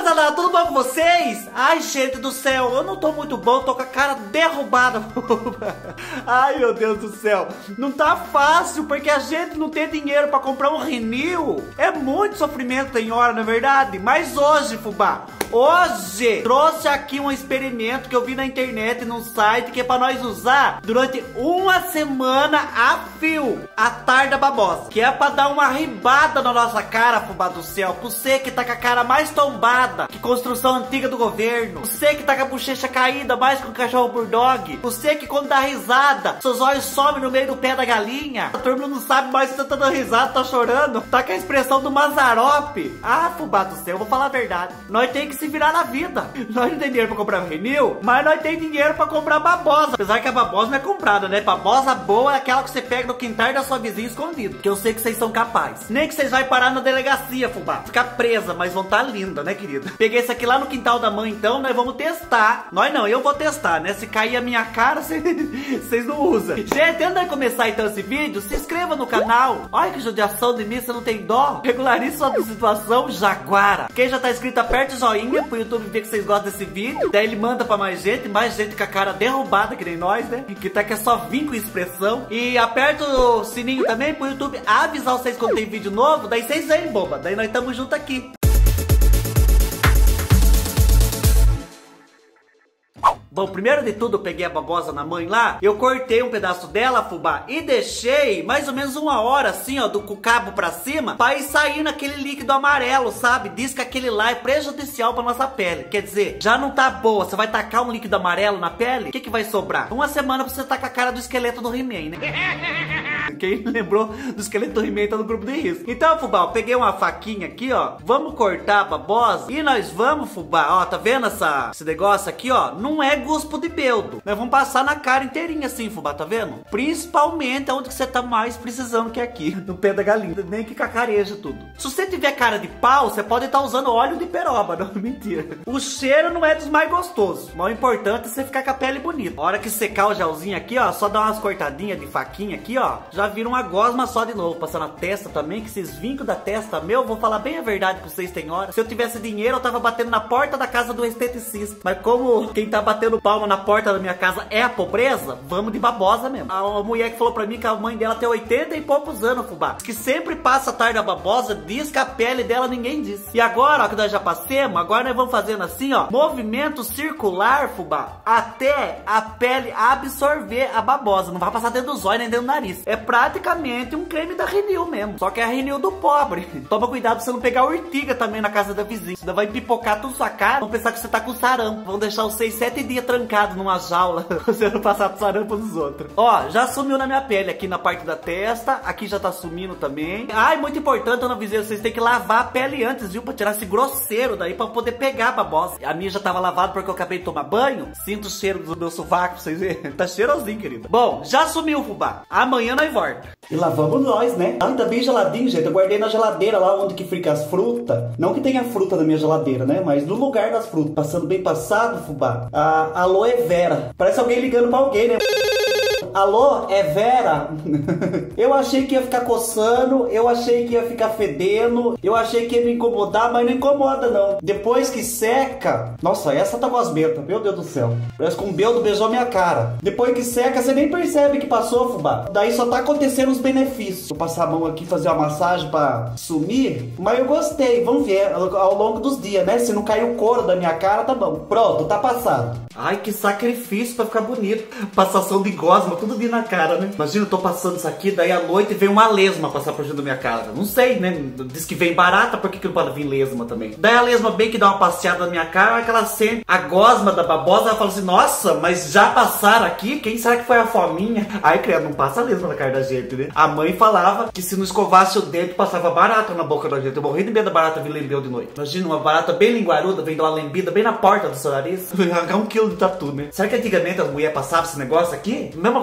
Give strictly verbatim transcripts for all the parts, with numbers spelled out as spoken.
Rapaziada, tudo bom com vocês? Ai, gente do céu, eu não tô muito bom, tô com a cara derrubada. Ai, meu Deus do céu. Não tá fácil, porque a gente não tem dinheiro pra comprar um Renew. É muito sofrimento, tem hora, não é verdade? Mas hoje, fubá, hoje trouxe aqui um experimento que eu vi na internet, num site, que é pra nós usar durante uma semana a fio, a tarda babosa, que é pra dar uma ribada na nossa cara, fubá do céu. Pra você que tá com a cara mais tombada que construção antiga do governo, você que tá com a bochecha caída mais que um cachorro bulldog, você que quando dá risada seus olhos somem no meio do pé da galinha, a turma não sabe mais se você tá dando risada, tá chorando, tá com a expressão do Mazarope. Ah, fubá do céu, eu vou falar a verdade, nós tem que se virar na vida. Nós não tem dinheiro pra comprar Renew, mas nós tem dinheiro pra comprar babosa. Apesar que a babosa não é comprada, né? Babosa boa é aquela que você pega no quintal da sua vizinha escondido, que eu sei que vocês são capazes. Nem que vocês vai parar na delegacia, fubá, ficar presa, mas vão tá linda, né, querida? Peguei esse aqui lá no quintal da mãe, então nós vamos testar. Nós não, eu vou testar, né? Se cair a minha cara, vocês não usam. Gente, antes de começar então esse vídeo, se inscreva no canal. Olha que judiação de mim, você não tem dó. Regularize sua situação, Jaguara. Quem já tá inscrito, aperte o joinha pro YouTube ver que vocês gostam desse vídeo. Daí ele manda pra mais gente, mais gente com a cara derrubada, que nem nós, né? Que tá que é só vir com expressão. E aperta o sininho também pro YouTube avisar vocês quando tem vídeo novo. Daí vocês vêm, boba. Daí nós estamos juntos aqui. Bom, primeiro de tudo eu peguei a babosa na mãe lá, eu cortei um pedaço dela, fubá, e deixei mais ou menos uma hora assim, ó, do cabo pra cima, pra ir saindo aquele líquido amarelo, sabe? Diz que aquele lá é prejudicial pra nossa pele. Quer dizer, já não tá boa, você vai tacar um líquido amarelo na pele, o que que vai sobrar? Uma semana pra você tá com a cara do esqueleto do He-Man, né? Quem lembrou do esqueleto do He-Man tá no grupo de risco. Então, fubá, eu peguei uma faquinha aqui, ó, vamos cortar a babosa e nós vamos, fubá, ó, tá vendo essa, esse negócio aqui, ó? Não é guspo de beldo. Nós vamos passar na cara inteirinha assim, fubá, tá vendo? Principalmente onde que você tá mais precisando, que é aqui, no pé da galinha. Nem que cacareja tudo. Se você tiver cara de pau, você pode estar usando óleo de peroba. Não, mentira. O cheiro não é dos mais gostosos, mas o importante é você ficar com a pele bonita. A hora que secar o gelzinho aqui, ó, só dar umas cortadinhas de faquinha aqui, ó, já vira uma gosma só de novo. Passar na testa também, que esses vincos da testa, meu, vou falar bem a verdade pra vocês, tem hora. Se eu tivesse dinheiro, eu tava batendo na porta da casa do esteticista. Mas como quem tá batendo palma na porta da minha casa é a pobreza, vamos de babosa mesmo. A mulher que falou pra mim que a mãe dela tem oitenta e poucos anos, fubá, que sempre passa a tarde a babosa, diz que a pele dela ninguém diz. E agora, ó, que nós já passemos, agora nós vamos fazendo assim, ó, movimento circular, fubá, até a pele absorver a babosa. Não vai passar dentro dos olhos nem dentro do nariz. É praticamente um creme da Renew mesmo, só que é a Renew do pobre. Toma cuidado pra você não pegar urtiga também na casa da vizinha, senão vai pipocar tudo sua cara, vão pensar que você tá com sarampo, vão deixar os seis, sete dias trancado numa jaula, você não passar sarampo nos outros. Ó, já sumiu na minha pele aqui na parte da testa, aqui já tá sumindo também. Ai, muito importante, eu não avisei, vocês têm que lavar a pele antes, viu? Pra tirar esse grosseiro daí, pra poder pegar a babosa. A minha já tava lavada porque eu acabei de tomar banho. Sinto o cheiro do meu sovaco pra vocês verem. Tá cheirosinho, querida. Bom, já sumiu, fubá. Amanhã nós volta. E lavamos nós, né? Ah, tá bem geladinho, gente. Eu guardei na geladeira lá onde que fica as frutas. Não que tenha fruta na minha geladeira, né? Mas no lugar das frutas. Passando bem passado, fubá. A aloe vera. Parece alguém ligando pra alguém, né? Alô, é Vera? Eu achei que ia ficar coçando, eu achei que ia ficar fedendo, eu achei que ia me incomodar, mas não incomoda não. Depois que seca, nossa, essa tá gosmenta, meu Deus do céu. Parece que um beldo beijou minha cara. Depois que seca, você nem percebe que passou, fubá. Daí só tá acontecendo os benefícios. Vou passar a mão aqui, fazer uma massagem pra sumir, mas eu gostei, vamos ver ao longo dos dias, né? Se não cair o couro da minha cara, tá bom. Pronto, tá passado. Ai, que sacrifício pra ficar bonito. Passação de gosma, tudo dia na cara, né? Imagina, eu tô passando isso aqui, daí à noite vem uma lesma passar por dentro da minha casa. Não sei, né? Diz que vem barata, por que que não pode vir lesma também? Daí a lesma bem que dá uma passeada na minha cara, hora que ela sente a gosma da babosa, ela fala assim, nossa, mas já passaram aqui? Quem será que foi a fominha? Ai, criado, não passa lesma na cara da gente, né? A mãe falava que se não escovasse o dedo, passava barata na boca da gente. Eu morri de medo da barata vir lembeu de noite. Imagina, uma barata bem linguaruda, vem dar uma lembida bem na porta do seu nariz. Arrancar um quilo de tatu, né? Será que antigamente as mulheres passavam esse negócio aqui? Mesma coisa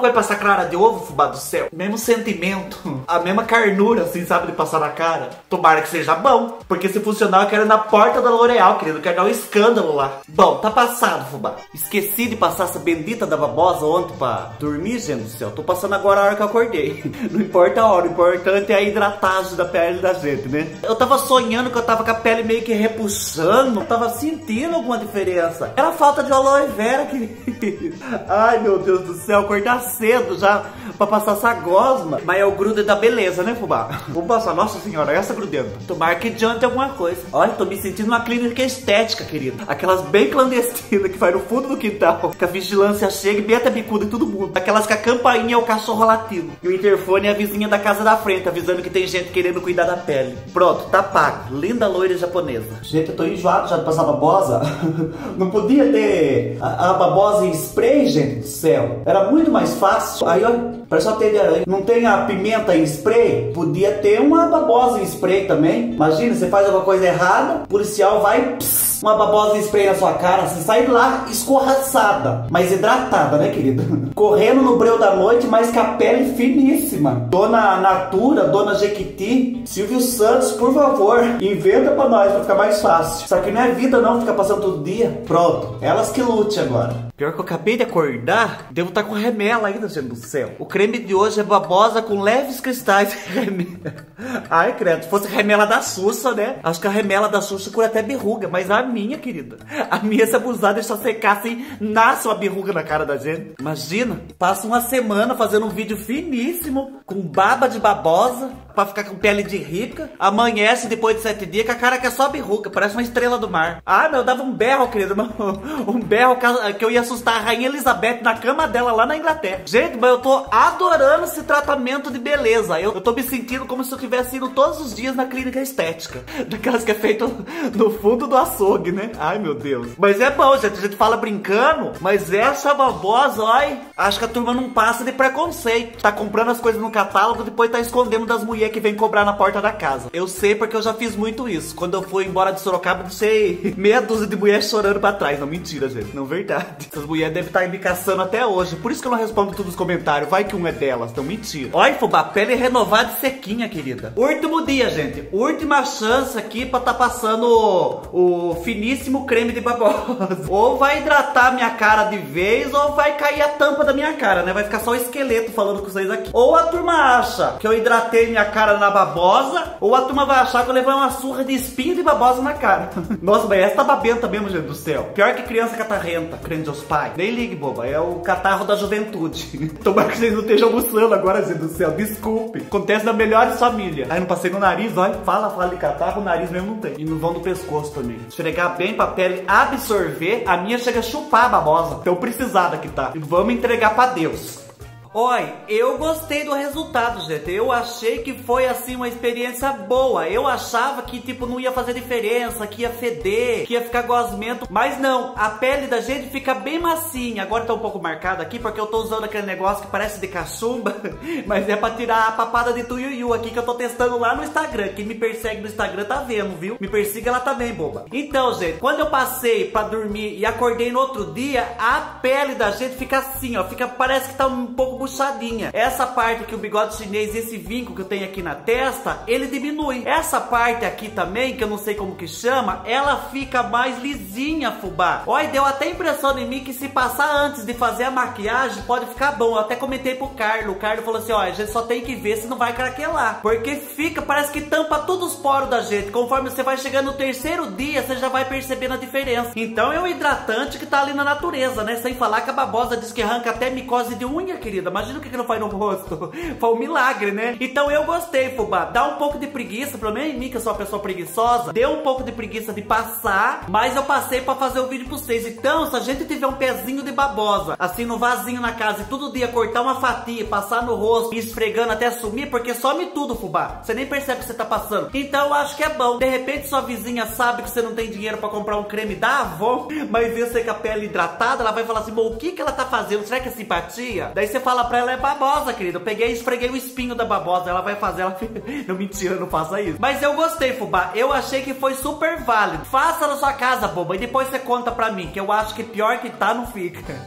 vai passar clara de ovo, fubá do céu? Mesmo sentimento, a mesma carnura, assim, sabe, de passar na cara. Tomara que seja bom, porque se funcionar eu quero ir na porta da L'Oreal, querido. Eu quero dar um escândalo lá. Bom, tá passado, fubá. Esqueci de passar essa bendita da babosa ontem pra dormir, gente do céu. Tô passando agora a hora que eu acordei. Não importa a hora, o importante é a hidratagem da pele da gente, né? Eu tava sonhando que eu tava com a pele meio que repuxando. Eu tava sentindo alguma diferença. Era falta de aloe vera, querido. Ai, meu Deus do céu, acordar cedo já pra passar essa gosma. Mas é o grude da beleza, né, fubá? Vamos passar, nossa senhora, essa grudenta. Tomara que adiante alguma coisa. Olha, tô me sentindo numa clínica estética, querido. Aquelas bem clandestinas que vai no fundo do quintal, que a vigilância chega e mete a bicuda em todo mundo. Aquelas que a campainha é o cachorro latindo e o interfone é a vizinha da casa da frente, avisando que tem gente querendo cuidar da pele. Pronto, tá pago. Linda loira japonesa. Gente, eu tô enjoado já de passar babosa. Não podia ter a, a babosa em spray, gente do céu. Era muito mais fácil. Aí, olha, parece uma teia de aranha. Não tem a pimenta em spray? Podia ter uma babosa em spray também. Imagina, você faz alguma coisa errada, o policial vai, pss, uma babosa em spray na sua cara, você sai de lá escorraçada, mas hidratada, né, querida? Correndo no breu da noite, mas com a pele finíssima. Dona Natura, Dona Jequiti, Silvio Santos, por favor, inventa pra nós, pra ficar mais fácil. Isso aqui não é vida não, ficar passando todo dia. Pronto, elas que lute agora. Pior que eu acabei de acordar, devo estar com remela ainda, gente do céu. O creme de hoje é babosa com leves cristais de remela. Ai, credo, se fosse remela da Xuxa, né? Acho que a remela da Xuxa cura até berruga, mas a minha, querida, a minha, se abusar, deixa secar assim, nasce uma berruga na cara da gente. Imagina, passa uma semana fazendo um vídeo finíssimo, com baba de babosa, pra ficar com pele de rica. Amanhece depois de sete dias com a cara que é só berruga, parece uma estrela do mar. Ah, meu, eu dava um berro, querido, um berro que eu ia assustar a Rainha Elizabeth na cama dela lá na Inglaterra. Gente, mas eu tô adorando esse tratamento de beleza. Eu, eu tô me sentindo como se eu tivesse ido todos os dias na clínica estética, daquelas que é feito no fundo do açougue, né? Ai, meu Deus. Mas é bom, gente, a gente fala brincando, mas essa babosa, olha, acho que a turma não passa de preconceito. Tá comprando as coisas no catálogo, depois tá escondendo das mulheres que vem cobrar na porta da casa. Eu sei porque eu já fiz muito isso. Quando eu fui embora de Sorocaba, deixei meia dúzia de mulheres chorando pra trás. Não, mentira, gente. Não, verdade. Essas mulheres devem estar me caçando até hoje. Por isso que eu não respondo todos os comentários. Vai que um é delas. Não, mentira. Olha, fubá, pele renovada e sequinha, querida. Último dia, gente. Última chance aqui pra tá passando o, o finíssimo creme de babosa. Ou vai hidratar minha cara de vez, ou vai cair a tampa da minha cara, né? Vai ficar só o esqueleto falando com vocês aqui. Ou a turma acha que eu hidratei minha cara na babosa, ou a turma vai achar que eu levei uma surra de espinho de babosa na cara. Nossa, mas essa tá babenta mesmo, gente do céu. Pior que criança catarrenta, crente aos pais. Nem ligue, boba, é o catarro da juventude. Tomara que vocês não estejam almoçando agora, gente do céu. Desculpe. Acontece nas melhores famílias. Aí não passei no nariz, olha, fala, fala de catarro, o nariz mesmo não tem. E não vão no pescoço também. Esfregar bem pra pele absorver, a minha chega a chupar a babosa. Tão precisada que tá. E vamos entregar pra Deus. Oi, eu gostei do resultado, gente. Eu achei que foi, assim, uma experiência boa. Eu achava que, tipo, não ia fazer diferença, que ia feder, que ia ficar gosmento. Mas não, a pele da gente fica bem macinha. Agora tá um pouco marcada aqui, porque eu tô usando aquele negócio que parece de cachumba. Mas é pra tirar a papada de tuiuiu aqui, que eu tô testando lá no Instagram. Quem me persegue no Instagram tá vendo, viu? Me persiga lá também, boba. Então, gente, quando eu passei pra dormir e acordei no outro dia, a pele da gente fica assim, ó. Fica, parece que tá um pouco puxadinha. Essa parte aqui, o bigode chinês, esse vinco que eu tenho aqui na testa, ele diminui. Essa parte aqui também, que eu não sei como que chama, ela fica mais lisinha, fubá. Olha, deu até impressão em mim que se passar antes de fazer a maquiagem, pode ficar bom. Eu até comentei pro Carlos. O Carlos falou assim, ó, a gente só tem que ver se não vai craquelar. Porque fica, parece que tampa todos os poros da gente. Conforme você vai chegando no terceiro dia, você já vai percebendo a diferença. Então é um hidratante que tá ali na natureza, né? Sem falar que a babosa diz que arranca até micose de unha, querida. Imagina o que que não faz no rosto. Foi um milagre, né? Então eu gostei, fubá. Dá um pouco de preguiça, pelo menos em mim, que eu sou uma pessoa preguiçosa. Deu um pouco de preguiça de passar, mas eu passei pra fazer o vídeo pra vocês. Então, se a gente tiver um pezinho de babosa, assim, no vasinho na casa, e todo dia cortar uma fatia, passar no rosto, e esfregando até sumir, porque some tudo, fubá. Você nem percebe que você tá passando. Então eu acho que é bom. De repente sua vizinha sabe que você não tem dinheiro pra comprar um creme da Avon, mas vê você com a pele hidratada, ela vai falar assim, bom, o que que ela tá fazendo? Será que é simpatia? Daí você fala pra ela, é babosa, querido. Eu peguei e esfreguei o espinho da babosa. Ela vai fazer, ela fica... Não, mentira, não faça isso. Mas eu gostei, fubá. Eu achei que foi super válido. Faça na sua casa, boba, e depois você conta pra mim, que eu acho que pior que tá, não fica.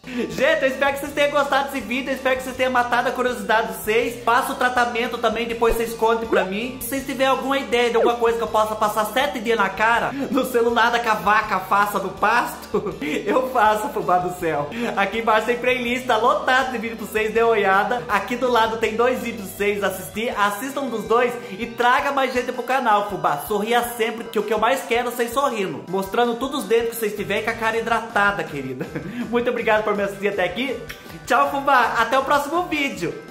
Gente, eu espero que vocês tenham gostado desse vídeo. Eu espero que vocês tenham matado a curiosidade de vocês. Faça o tratamento também, depois vocês contem pra mim. Se vocês tiverem alguma ideia de alguma coisa que eu possa passar sete dias na cara, no celular da cavaca faça no pasto, eu faço, fubá do céu. Aqui embaixo tem playlist, tá lotado de vídeo pra vocês, dê uma olhada. Aqui do lado tem dois vídeos pra vocês assistir. Assistam dos dois e traga mais gente pro canal, fubá. Sorria sempre, que o que eu mais quero é vocês sorrindo, mostrando todos os dentes que vocês tiverem com a cara hidratada, querida. Muito obrigado por me assistir até aqui. Tchau, fubá. Até o próximo vídeo.